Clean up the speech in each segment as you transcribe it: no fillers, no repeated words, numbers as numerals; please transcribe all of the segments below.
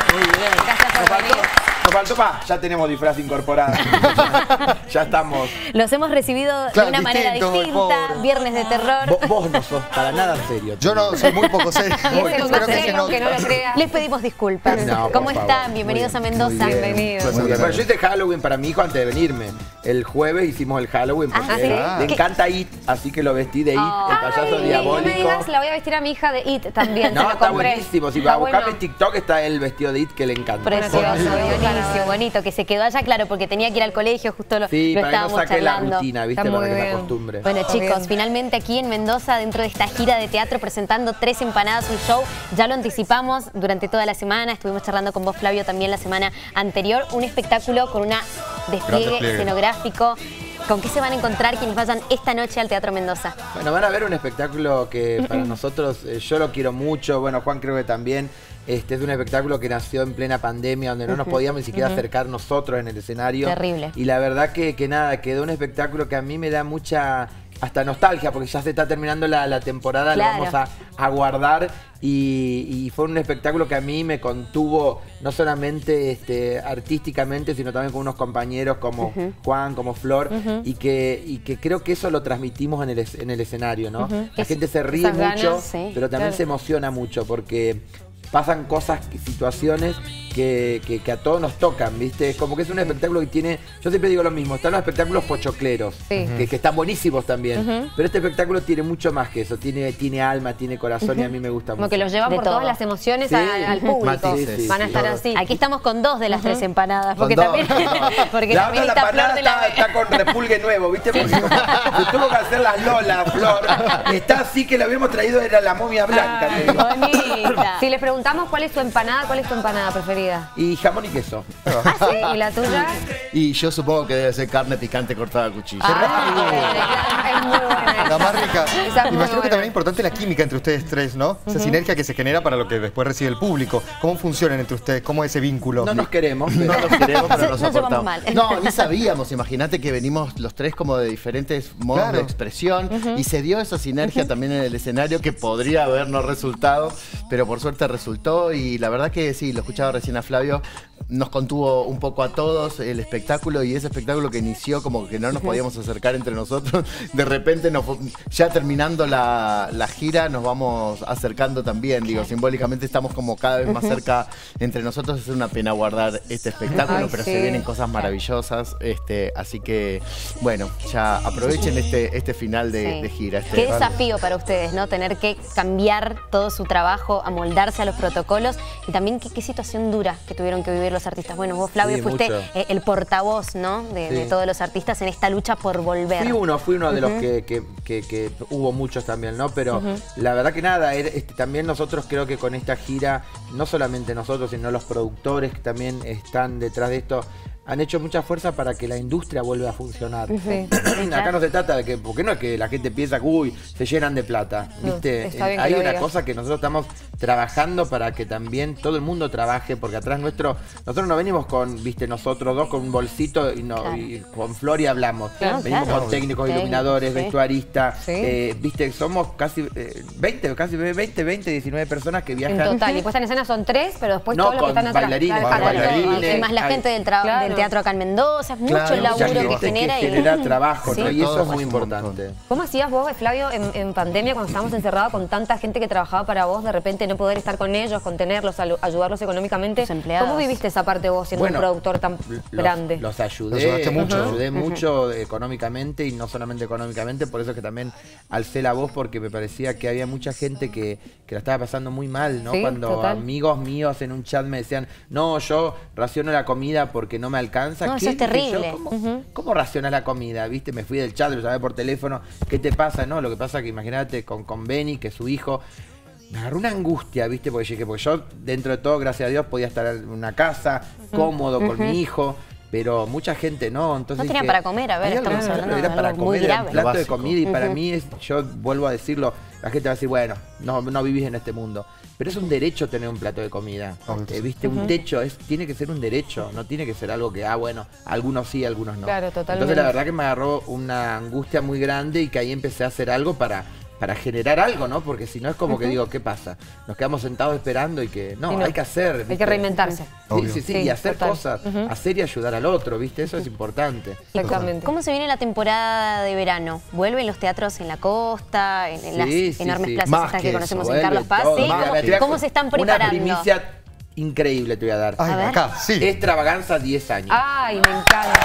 Muy bien. Gracias por venir. Nos faltó más, ya tenemos disfraz incorporado. Ya estamos. Los hemos recibido de una manera distinta, viernes de terror. Vos no sos para nada serio. Yo no, soy muy poco serio. Espero que no lo creas. Les pedimos disculpas. No, ¿Cómo por favor. están? Bienvenidos a Mendoza. Bienvenidos. Muy bien. Bueno, yo hice Halloween para mi hijo antes de venirme. El jueves hicimos el Halloween porque ¿sí? le encanta It, así que lo vestí de It, el payaso diabólico. No me digas, la voy a vestir a mi hija de It también. No, se lo está compré. buenísimo. Si Está va a buscarme bueno. en TikTok está el vestido de It que le encanta. Precioso, Bueno, buenísimo, bonito, que se quedó allá, claro, porque tenía que ir al colegio, justo lo Sí, para que no estábamos saque la charlando. rutina, ¿viste? Está Para muy que se bien. acostumbre. Bueno, Está chicos, bien. finalmente aquí en Mendoza, dentro de esta gira de teatro, presentando 3 empanadas, un show. Ya lo anticipamos durante toda la semana. Estuvimos charlando con vos, Flavio, también la semana anterior. Un espectáculo con un despliegue escenográfico. ¿Con qué se van a encontrar quienes vayan esta noche al Teatro Mendoza? Bueno, van a ver un espectáculo que para nosotros, yo lo quiero mucho. Bueno, Juan creo que también. Es un espectáculo que nació en plena pandemia, donde no nos podíamos ni siquiera acercar nosotros en el escenario. Terrible. Y la verdad que nada, quedó un espectáculo que a mí me da mucha hasta nostalgia, porque ya se está terminando la temporada, Claro. lo vamos a guardar. Y fue un espectáculo que a mí me contuvo, no solamente artísticamente, sino también con unos compañeros como Juan, como Flor, y que creo que eso lo transmitimos en el escenario, ¿no? La gente se ríe esas ganas, mucho, sí, pero también se emociona mucho, porque pasan cosas, situaciones que a todos nos tocan, ¿viste? Es como que es un espectáculo que tiene, yo siempre digo lo mismo, están los espectáculos pochocleros, que están buenísimos también, pero este espectáculo tiene mucho más que eso, tiene alma, tiene corazón y a mí me gusta Como mucho. que los llevan De por todo. todas las emociones Sí. al público. Matices. Van a estar Todo. así. Aquí estamos con 2 de las 3 empanadas, porque Con también, porque La también otra, está la Flor panada de la está con repulgue nuevo, ¿viste? Porque como se tuvo que hacer las lolas, Flor. Está así que la habíamos traído, era la momia blanca. te digo. bonita. Si les preguntamos cuál es tu empanada preferida. Y jamón y queso. ¿Ah, sí? ¿Y la tuya? Y yo supongo que debe ser carne picante cortada a cuchillo. Es muy buena. La más rica. Esa es muy Imagino buena. que también es importante la química entre ustedes tres, ¿no? Esa sinergia que se genera para lo que después recibe el público. ¿Cómo funcionan entre ustedes? ¿Cómo es ese vínculo? No nos queremos, pero No nos queremos, pero No nos llevamos soportamos. mal. No, ni sabíamos. Imagínate que venimos los tres como de diferentes modos Claro. de expresión y se dio esa sinergia también en el escenario que podría haber no resultado, pero por suerte resultó y la verdad que sí, lo escuchaba recién a Flavio, nos contuvo un poco a todos el espectáculo y ese espectáculo que inició como que no nos podíamos acercar entre nosotros, de repente ya terminando la gira nos vamos acercando también, digo, simbólicamente estamos como cada vez más cerca entre nosotros, es una pena guardar este espectáculo, Ay, pero sí. se vienen cosas maravillosas, así que bueno, ya aprovechen este final de gira. Qué desafío para ustedes, ¿no? Tener que cambiar todo su trabajo, amoldarse a los protocolos y también qué situación dura que tuvieron que vivir los artistas. Bueno, vos, Flavio, Sí, fuiste mucho. el portavoz, ¿no? De Sí. todos los artistas en esta lucha por volver. Fui uno de los que hubo muchos también, ¿no? Pero la verdad que nada, también nosotros creo que con esta gira, no solamente nosotros, sino los productores que también están detrás de esto, han hecho mucha fuerza para que la industria vuelva a funcionar. Acá no se trata de que, porque no es que la gente piensa que uy, se llenan de plata, ¿viste? está bien que Hay lo una digas. cosa que nosotros estamos trabajando para que también todo el mundo trabaje, porque atrás nosotros no venimos con, viste, nosotros dos con un bolsito y con Flor y hablamos. Claro, Venimos claro. con técnicos, Sí. iluminadores, Sí. vestuaristas, Sí. viste, somos casi 20, 19 personas que En viajan. total. Y puesta en escena son 3, pero después No, todos los que con están atrás. bailarines, Claro, con claro. bailarines. Y más la Hay- gente del Claro. teatro acá en Mendoza, mucho Claro, el laburo Mucha que gente genera. genera trabajo, Sí. ¿no? Y eso Todo es muy es un montón. importante. ¿Cómo hacías vos, Flavio, en pandemia, cuando estábamos encerrados con tanta gente que trabajaba para vos, de repente no poder estar con ellos, contenerlos, ayudarlos económicamente? Los empleados. ¿Cómo viviste esa parte vos siendo un productor tan grande? Los ayudé, Los ayudaste mucho. los ayudé mucho económicamente y no solamente económicamente, por eso que también alcé la voz porque me parecía que había mucha gente que la estaba pasando muy mal, ¿no? Sí, Cuando total. amigos míos en un chat me decían, no, yo raciono la comida porque no me alcanza. No, eso ¿Qué? es Dije yo, terrible. ¿Cómo racionas la comida? ¿Viste? Me fui del chat, lo llamé por teléfono, ¿qué te pasa? No, lo que pasa que imagínate con Benny, que su hijo me agarró una angustia, ¿viste? Porque yo dentro de todo, gracias a Dios, podía estar en una casa, cómodo, con mi hijo. Pero mucha gente no, entonces... No tenían dije, para comer, a ver, hay algo estamos que hablando de era para algo muy comer, era un grave. plato Lo de básico. comida y para mí es, yo vuelvo a decirlo, la gente va a decir, bueno, no vivís en este mundo. Pero es un derecho tener un plato de comida. ¿Viste? Un techo tiene que ser un derecho, no tiene que ser algo que, bueno, algunos sí, algunos no. Claro, totalmente. Entonces la verdad que me agarró una angustia muy grande y que ahí empecé a hacer algo para para generar algo, ¿no? Porque si no es como que digo, ¿qué pasa? Nos quedamos sentados esperando y que no, hay que hacer. ¿viste? Hay que reinventarse. Sí, y hacer cosas, hacer y ayudar al otro, ¿viste? Eso es importante. Exactamente. ¿Cómo se viene la temporada de verano? ¿Vuelven los teatros en la costa, en las enormes plazas estas que conocemos en Carlos Paz? ¿Cómo se están preparando? Una primicia increíble te voy a dar. Ay, acá, sí. Extravaganza 10 años. Ay, me encanta.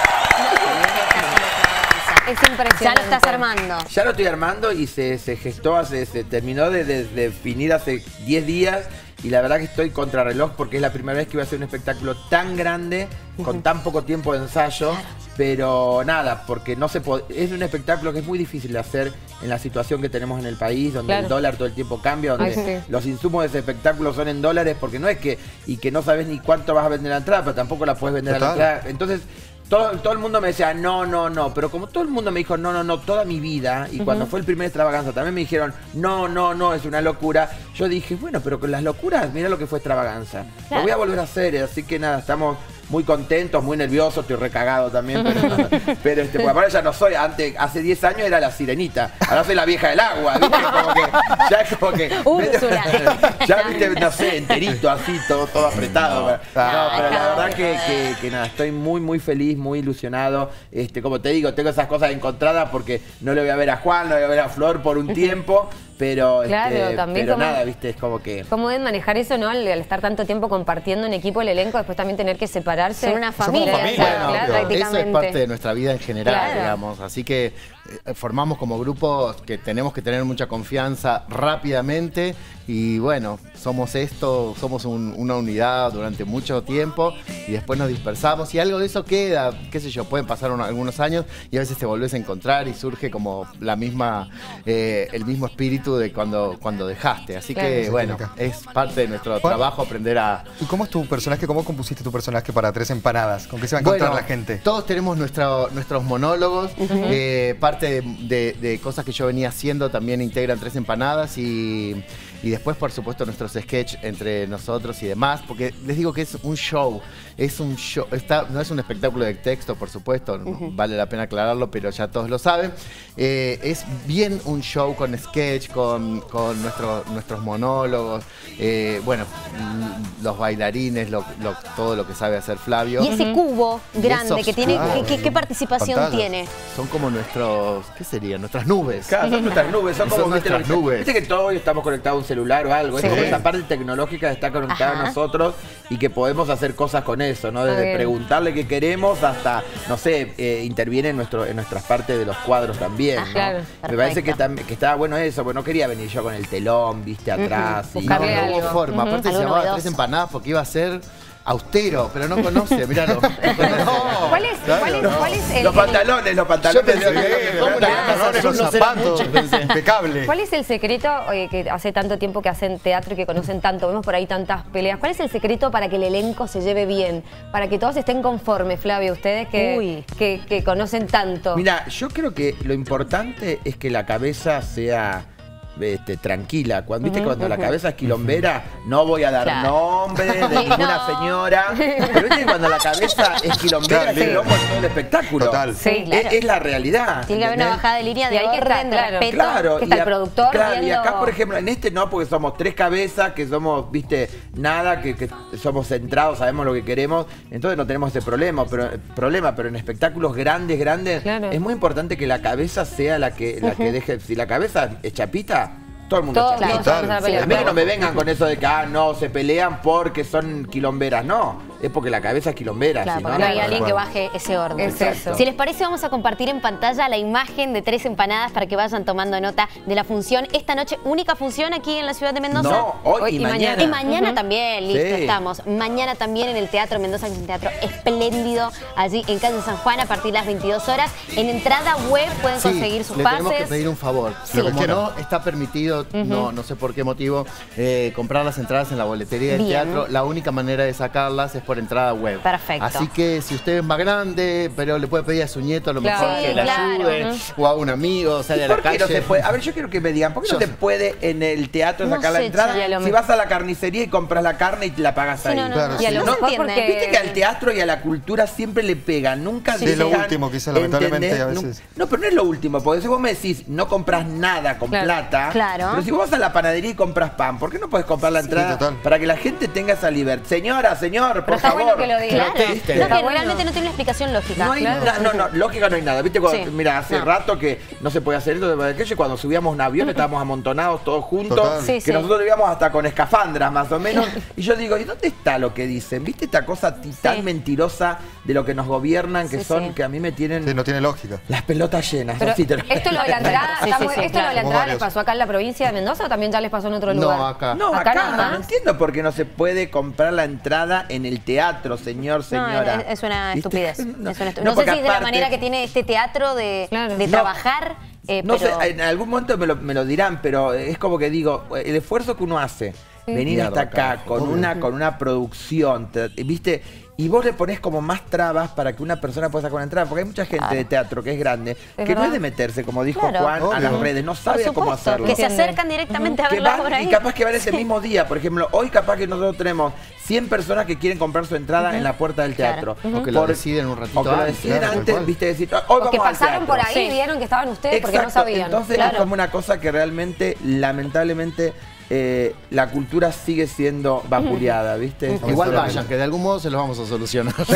Es impresionante. Ya lo estás armando. Ya lo estoy armando y se gestó, se terminó de definir hace 10 días y la verdad que estoy contrarreloj porque es la primera vez que voy a hacer un espectáculo tan grande con tan poco tiempo de ensayo, pero nada, porque no se es un espectáculo que es muy difícil de hacer en la situación que tenemos en el país, donde el dólar todo el tiempo cambia, donde los insumos de ese espectáculo son en dólares, porque no es que no sabes ni cuánto vas a vender la entrada, pero tampoco la puedes vender a la entrada. Entonces, todo el mundo me decía, no, pero como todo el mundo me dijo, no, toda mi vida, y cuando fue el primer Extravaganza también me dijeron, no, es una locura, yo dije, bueno, pero con las locuras, mira lo que fue Extravaganza, lo voy a volver a hacer, así que nada, estamos muy contentos, muy nerviosos, estoy recagado también, pero porque ahora ya no soy, hace 10 años era la sirenita, ahora soy la vieja del agua, ¿viste? Como que, ya es como que... Úrsula. Ya viste, no sé, enterito, así, todo apretado. No, pero la verdad que nada, estoy muy feliz, muy ilusionado. Como te digo, tengo esas cosas encontradas porque no le voy a ver a Juan, no le voy a ver a Flor por un tiempo. Pero, también pero nada, viste, es como que... ¿Cómo deben manejar eso, no? Al estar tanto tiempo compartiendo en equipo el elenco, después también tener que separarse. Son una familia. Somos familia, claro, prácticamente. Eso es parte de nuestra vida en general, digamos. Así que formamos como grupos que tenemos que tener mucha confianza rápidamente. Y bueno, somos esto, somos una unidad durante mucho tiempo y después nos dispersamos y algo de eso queda, qué sé yo, pueden pasar algunos años y a veces te volvés a encontrar y surge como el mismo espíritu de cuando dejaste. Así que bueno, es parte de nuestro trabajo aprender a... ¿Y cómo es tu personaje? ¿Cómo compusiste tu personaje para Tres Empanadas? ¿Con qué se va a encontrar la gente? Todos tenemos nuestros monólogos, parte de cosas que yo venía haciendo también integran Tres Empanadas y después, por supuesto, nuestros sketches entre nosotros y demás, porque les digo que es un show, no es un espectáculo de texto, por supuesto, vale la pena aclararlo, pero ya todos lo saben. Es bien un show con sketch, con nuestros monólogos, bueno, los bailarines, todo lo que sabe hacer Flavio. Y ese cubo grande que tiene, ¿qué participación pantallas tiene? Son como ¿qué serían? Nuestras nubes. Claro, son nuestras nubes, son como nuestras nubes. Viste que todos hoy estamos conectados a un celular o algo, es como esa parte tecnológica que está conectada a nosotros y que podemos hacer cosas con eso, ¿no? Desde preguntarle qué queremos hasta, no sé, interviene en nuestras partes de los cuadros también, ¿no? Claro, me parece que estaba bueno eso, porque no quería venir yo con el telón, viste, atrás. Y no hubo forma, aparte se llamaba Tres Empanadas porque iba a ser austero, pero no conoce, míralo. ¿Cuál es el... Los pantalones. Los zapatos, impecable. ¿Cuál es el secreto, que hace tanto tiempo que hacen teatro y que conocen tanto, vemos por ahí tantas peleas, cuál es el secreto para que el elenco se lleve bien? Para que todos estén conformes, Flavio, ustedes que conocen tanto. Mira, yo creo que lo importante es que la cabeza sea... tranquila. Cuando la cabeza es quilombera, no voy a dar nombre de ninguna señora. Pero viste que cuando la cabeza es quilombera, es quilombo en todo el espectáculo. Total. Sí, claro. Es la realidad. Tiene que haber una bajada de línea de orden, de respeto. Claro, que está el productor y acá, por ejemplo, en no, porque somos tres cabezas, que somos, viste, nada, que somos centrados, sabemos lo que queremos, entonces no tenemos ese problema, pero en espectáculos grandes, es muy importante que la cabeza sea la que deje. Si la cabeza es chapita, todo el mundo chapita. A mí que no me vengan con eso de que no, se pelean porque son quilomberas, no. Es porque la cabeza es quilombera. Claro, si porque no hay alguien que baje ese orden. Es eso. Si les parece, vamos a compartir en pantalla la imagen de Tres Empanadas para que vayan tomando nota de la función. Esta noche, única función aquí en la ciudad de Mendoza. No, hoy y mañana. Y mañana también, listo, estamos. Mañana también en el Teatro Mendoza, que es un teatro espléndido, allí en calle San Juan, a partir de las 22 horas. En entrada web pueden conseguir sus pases. Tenemos que pedir un favor. Como no está permitido, no sé por qué motivo, comprar las entradas en la boletería del teatro, la única manera de sacarlas es por por entrada web. Perfecto. Así que si usted es más grande, pero le puede pedir a su nieto a lo mejor Sí, que le claro. ayude, o a un amigo, sale a la ¿Por qué calle. no se puede? A ver, yo quiero que me digan, ¿por qué no se puede en el teatro No sacar la sé, entrada? Che, a lo Si mejor. vas a la carnicería y compras la carne y te la pagas Sí, ahí. no, no, Claro, y a sí. lo No mejor entienden. porque... Viste que al teatro y a la cultura siempre le pegan, nunca Sí, es lo dejan, último que hice, lamentablemente, ¿entendés? a veces. No, pero no es lo último, porque si vos me decís no compras nada con Claro. plata, Claro. pero si vos vas a la panadería y compras pan, ¿por qué no podés comprar la entrada total. para que la gente tenga esa libertad? Señora, señor, Pero por está favor. bueno que lo digan. Claro, ¿Viste? no, Está que bueno. realmente no tiene una explicación lógica. No hay Claro. no, lógica no hay nada. ¿Viste? Sí. Mira, hace No. rato que no se puede hacer esto de aquello, cuando subíamos un avión estábamos amontonados todos juntos, Total. Sí, que sí. nosotros vivíamos hasta con escafandras más o menos. Y yo digo, ¿y dónde está lo que dicen? ¿Viste esta cosa tan Sí. mentirosa de lo que nos gobiernan, que Sí, son, sí. que a mí me tienen Sí, no tiene lógica. las pelotas llenas? Pero Así te esto lo de la entrada, Sí, está sí, muy- sí, esto lo de la claro. entrada Como les varios. pasó acá en la provincia de Mendoza o también ya les pasó en otro lugar. No, acá. No, Acá acá nada más. no entiendo por qué no se puede comprar la entrada en el teatro, señora. Es una ¿Viste? estupidez. No, Es una estupidez. no, No sé porque si es de la aparte- manera que tiene este teatro de Claro. de No. trabajar, No pero... sé, en algún momento me lo dirán, pero es como que digo, el esfuerzo que uno hace, venir Mierda, hasta acá carajo. con una producción, ¿viste? Y vos le ponés como más trabas para que una persona pueda sacar una entrada, porque hay mucha gente de teatro que es grande, que no verdad. es de meterse, como dijo Claro. Juan, a Obvio. las redes, no Por sabe cómo supuesto, hacerlo. que se Entiende. acercan directamente a Que verla van, por ahí. y capaz que van ese mismo día. Por ejemplo, hoy capaz que nosotros tenemos 100 personas que quieren comprar su entrada en la puerta del teatro. O que lo deciden un ratito O que lo antes, deciden claro, tal antes, cual. viste, decir, hoy O vamos que al pasaron por teatro. ahí y vieron que estaban ustedes porque no Exacto, sabían. entonces Claro. es como una cosa que realmente, lamentablemente, la cultura sigue siendo vapuleada, ¿viste? Igual Eso es vayan, que de algún modo se los vamos a solucionar. Sí,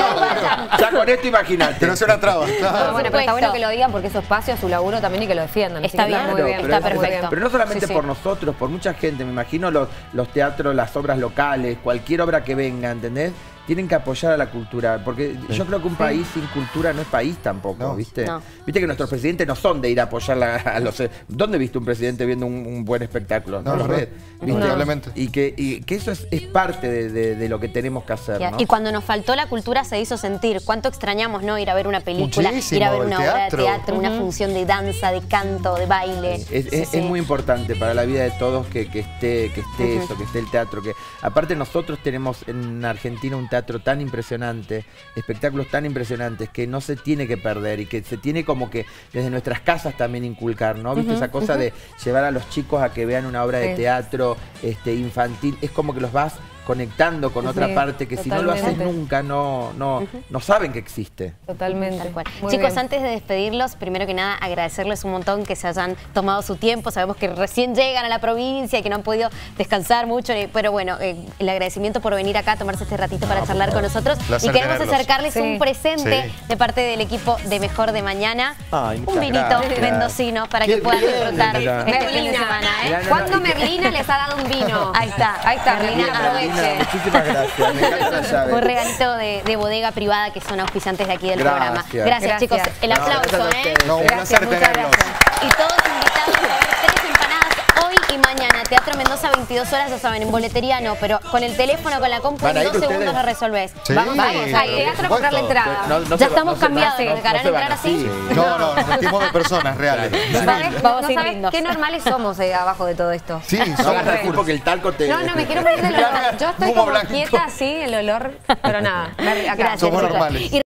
ya con esto imagínate. Que no sea una traba. Bueno, Claro. pero está supuesto. bueno que lo digan porque eso es espacio a su laburo también y que lo defiendan. Está Así que bien, muy bien, pero está es- perfecto. Pero no solamente Sí, sí. por nosotros, por mucha gente, me imagino los teatros, las obras locales, cualquier obra que venga, ¿entendés? Tienen que apoyar a la cultura, porque yo creo que un país sin cultura no es país tampoco, No. ¿viste? No. Viste que nuestros presidentes no son de ir a apoyar a los... ¿Dónde viste un presidente viendo un buen espectáculo? No, lo no, ves, no. ¿viste? Indudablemente. Y que eso es parte de lo que tenemos que hacer, ¿no? Y cuando nos faltó la cultura se hizo sentir. ¿Cuánto extrañamos, no? Ir a ver una película, Muchísimo, ir a ver el una obra de teatro. teatro, una función de danza, de canto, de baile. Es Sí, sí. muy importante para la vida de todos que esté eso, que esté el teatro. Que aparte nosotros tenemos en Argentina un teatro tan impresionante, espectáculos tan impresionantes que no se tiene que perder y que se tiene como que desde nuestras casas también inculcar, ¿no? ¿Viste esa cosa de llevar a los chicos a que vean una obra de Sí. teatro infantil? Es como que los vas conectando con otra Sí, parte que si no lo haces totalmente. nunca no saben que existe. Totalmente. Tal cual. Muy Chicos, bien. antes de despedirlos, primero que nada agradecerles un montón que se hayan tomado su tiempo. Sabemos que recién llegan a la provincia y que no han podido descansar mucho, pero bueno, el agradecimiento por venir acá a tomarse este ratito para charlar con nosotros. Placer Y queremos tenerlos. acercarles Sí. un presente Sí. de parte del equipo de Mejor de Mañana. Ay, Un muchas vinito gracias. mendocino para que Qué puedan bien, disfrutar mira. este fin de Merlina. semana. Mirá, no, ¿Cuándo y que- Merlina les ha dado un vino? Ahí está. Ahí está, Merlina, Merlina, aproveche. Muchísimas gracias. Me encanta la llave. Un regalito de bodega privada que son auspiciantes de aquí del Gracias. programa. Gracias, chicos. Gracias. El No, aplauso, gracias a ustedes. No, un Gracias, placer muchas tenerlos. gracias. Y todos invitados a ver 3 empanadas hoy y mañana. Teatro Mendoza, 22 horas, ya saben, en boletería no, pero con el teléfono, con la compu, ¿Van a en ir 2 segundos ustedes? lo resolvés. Sí, Vamos al pero teatro por a comprar la supuesto. entrada. Ya estamos cambiados, ¿dejarán se van entrar así? No, no, nos sentimos de personas reales. ¿Sabes? Vamos no a ir sabes lindos. qué normales somos abajo de todo esto. Sí, No somos hagas así porque el talco te... No, me quiero poner el olor. Yo estoy Humo como blanco. quieta así, el olor, pero nada. Acá. Gracias, Somos chicos. normales. Y